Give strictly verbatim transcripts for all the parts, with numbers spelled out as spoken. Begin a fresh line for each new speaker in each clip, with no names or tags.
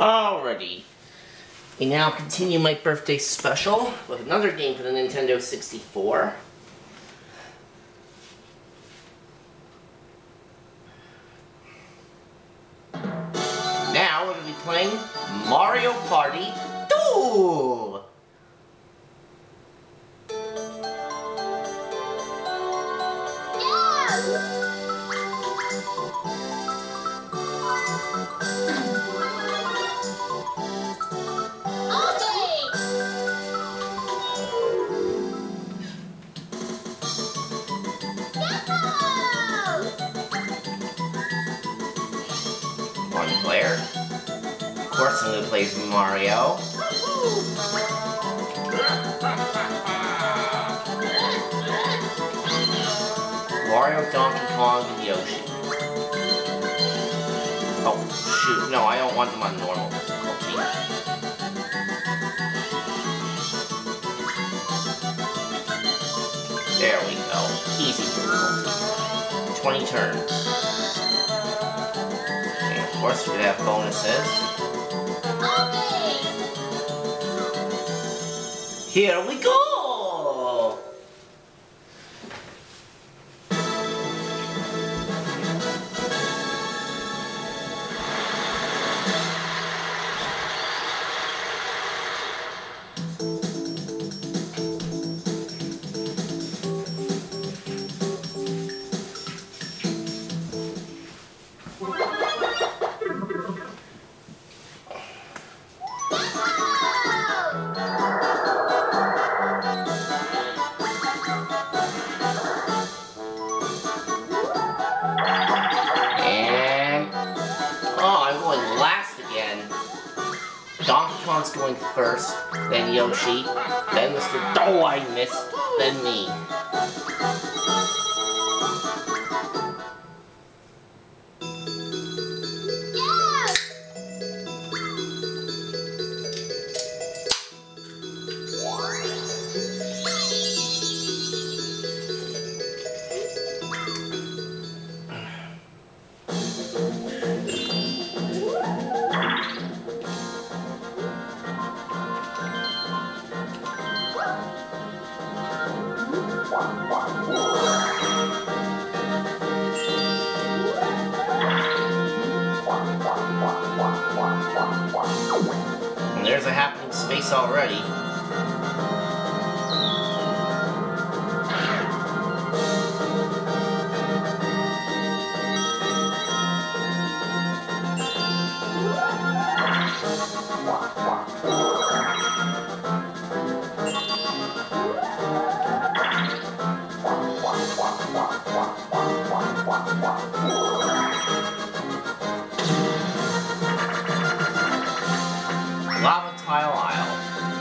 Alrighty. We now continue my birthday special with another game for the Nintendo sixty-four. Now we're going to be playing Mario Party two! One player. Of course I'm going to play as Mario. Mario, Donkey Kong, and Yoshi. Oh, shoot. No, I don't want them on normal difficulty. There we go. Easy difficulty. twenty turns. Of course, we're gonna have bonuses. Okay. Here we go! Donkey Kong's going first, then Yoshi, then Mister Oh, I missed, then me. And there's a happening space already. Lava Tile Isle.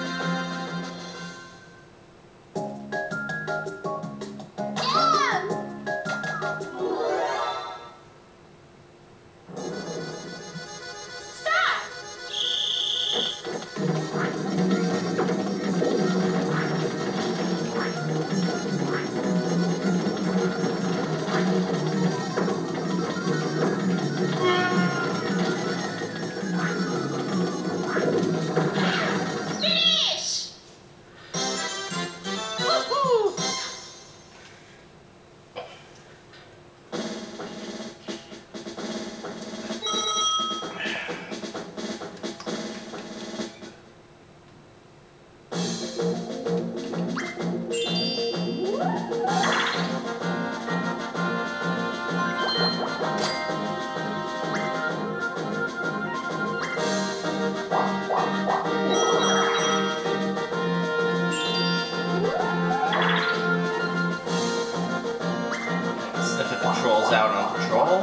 Controls out on patrol.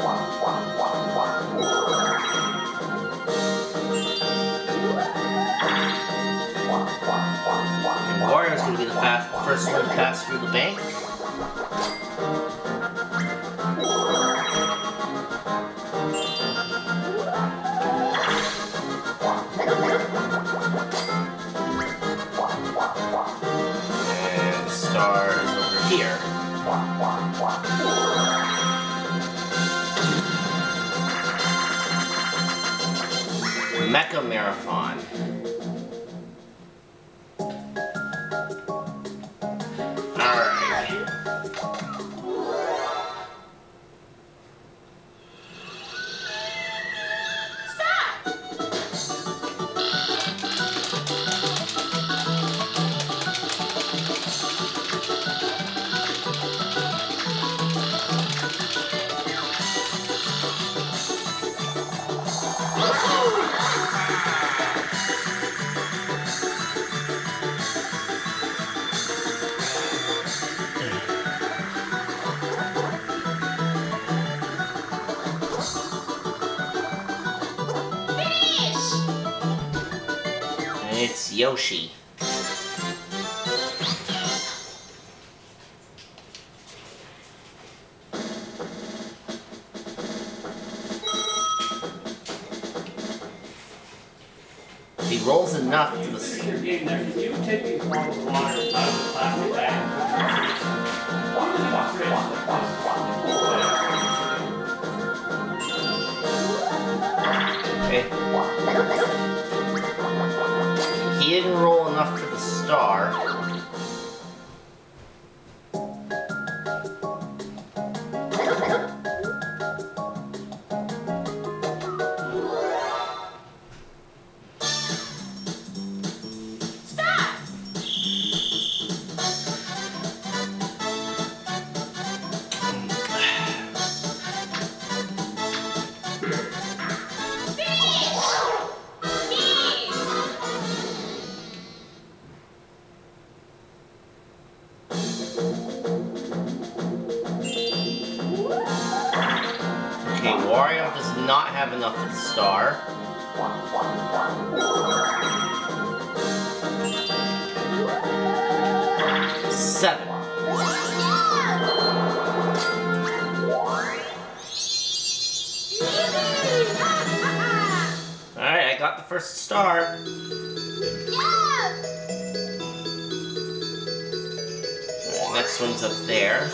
And Wario's going to be the fast, first one to pass through the bank. And the star is over here. Mecha Marathon. Alright. It's Yoshi. If he rolls enough to the...
Your game there, because you take these bottles of water out of the plastic bag.
Okay. He didn't roll enough for the star. Okay, Wario does not have enough for the star. Seven. Alright, I got the first star. Alright, next one's up there.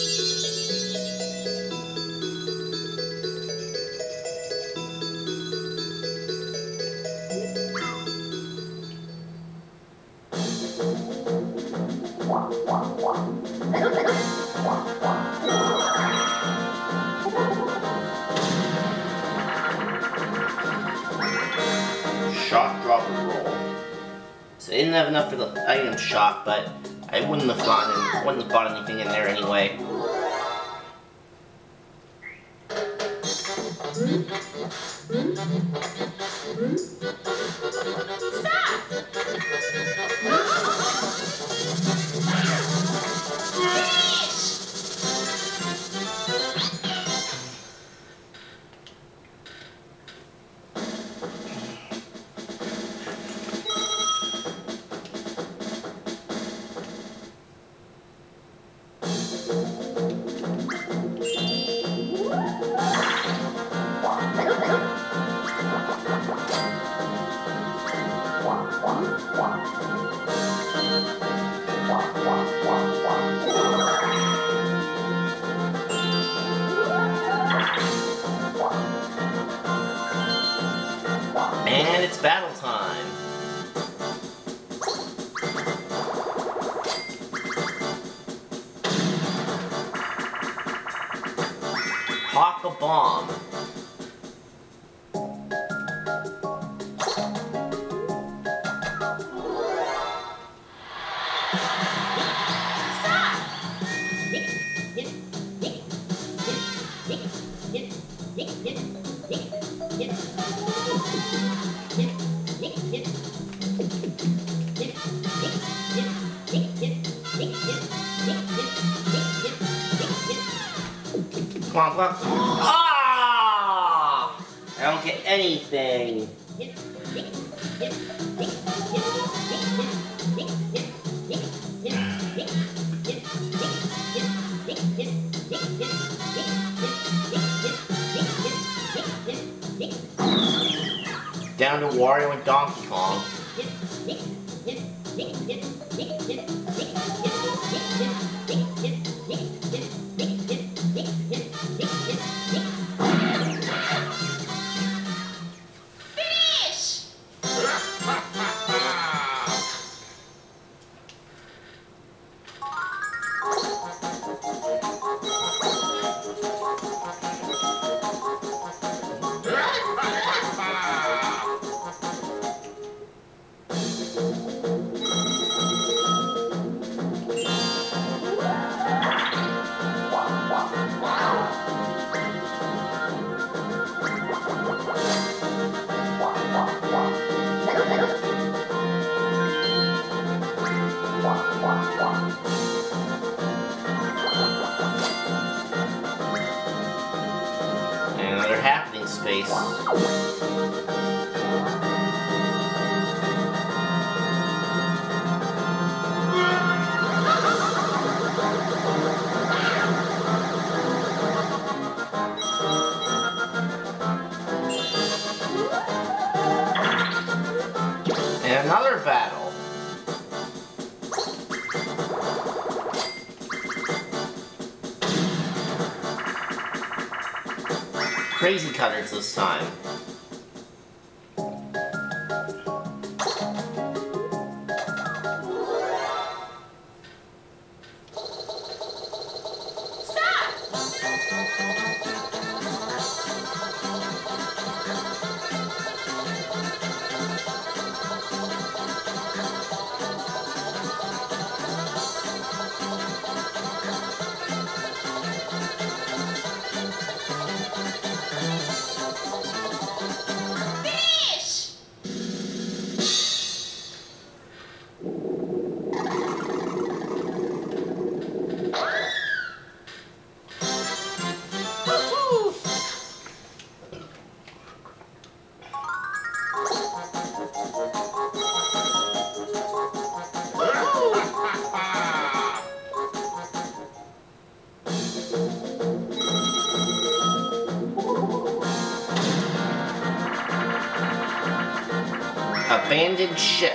Shock, drop, and roll. So I didn't have enough for the item shop, but I wouldn't have gotten, wouldn't have bought anything in there anyway. And it's battle time. Pop a bomb. Come on, come on. Ah! I don't get anything. Down to Wario and Donkey Kong.
Finish!
happening space. And another battle. Crazy cutters this time. Abandoned ship.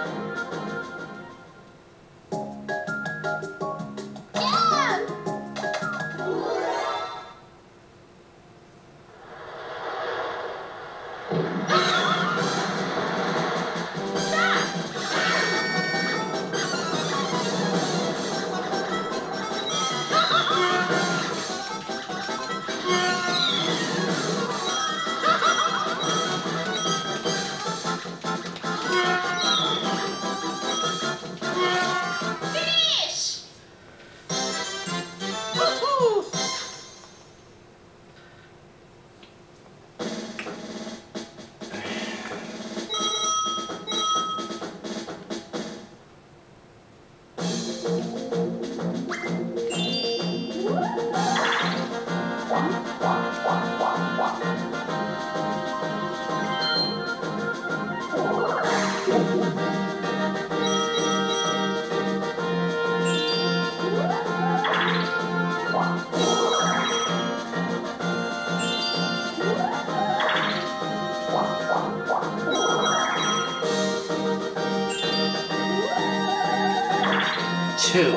Two.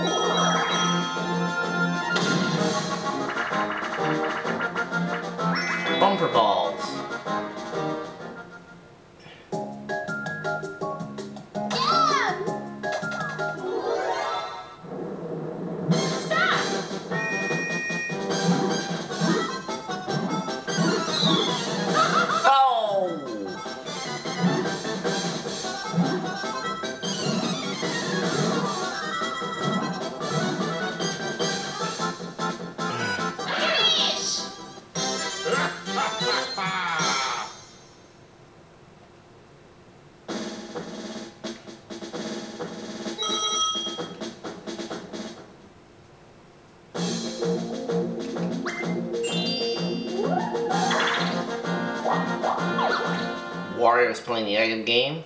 Bumper balls. Wario's playing the item game.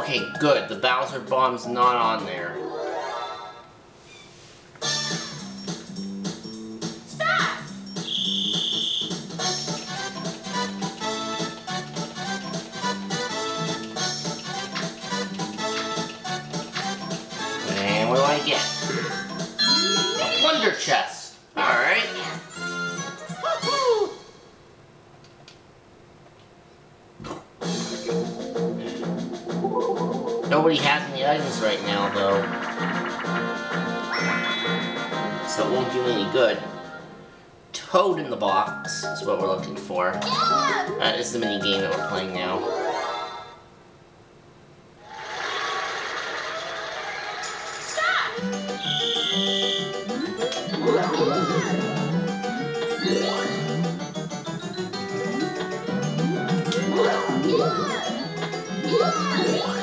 Okay, good. The Bowser bomb's not on there.
Stop!
And what do I get? A plunder chest. Alright. Woohoo! Nobody has any items right now, though. So it won't do me any good. Toad in the box is what we're looking for.
Yeah!
That is the mini game that we're playing now.
Stop! Yeah!